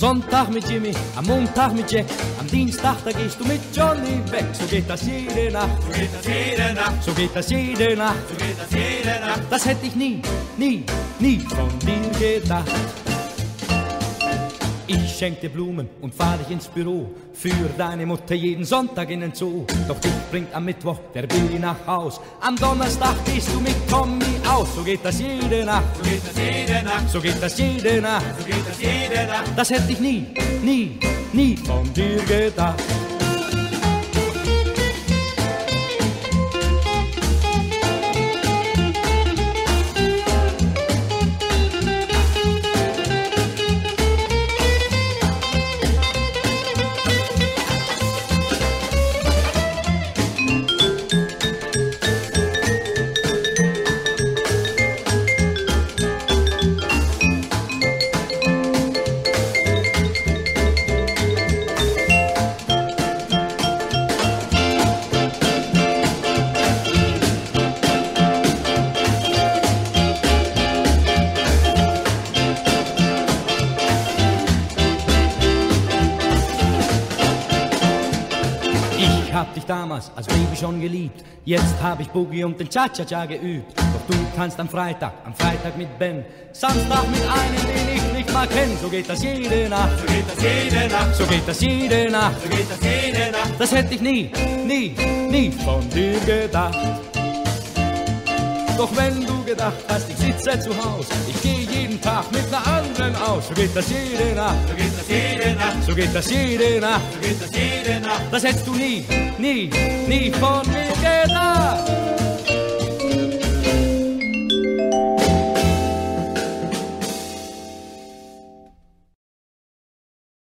Sonntag mit Jimmy, am Montag mit Jack, am Dienstag da gehst du mit Johnny weg. So geht das jede Nacht, so geht das jede Nacht, so geht das jede Nacht, so geht das jede Nacht. Das hätte ich nie, nie, nie von dir gedacht. Ich schenk dir Blumen und fahr dich ins Büro, für deine Mutter jeden Sonntag in den Zoo. Doch dich bringt am Mittwoch der Billy nach Haus, am Donnerstag gehst du mit Tommy aus. So geht das jede Nacht, so geht das jede Nacht, so geht das jede Nacht, so geht das jede Nacht. Das hätte ich nie, nie, nie von dir gedacht. Ich hab dich damals als Baby schon geliebt, jetzt hab ich Boogie und den Cha-Cha-Cha geübt. Doch du tanzt am Freitag mit Ben, Samstag mit einem, den ich nicht mal kenn. So geht das jede Nacht, so geht das jede Nacht, so geht das jede Nacht, so geht das jede Nacht. Das hätte ich nie, nie, nie von dir gedacht. Doch wenn du gedacht hast, ich sitze zu Haus, ich gehe jeden Tag mit einer anderen aus. So geht das jede Nacht, so geht das jede Nacht, so geht das jede Nacht, so geht das jede Nacht. Das hättest du nie, nie, nie von mir gedacht.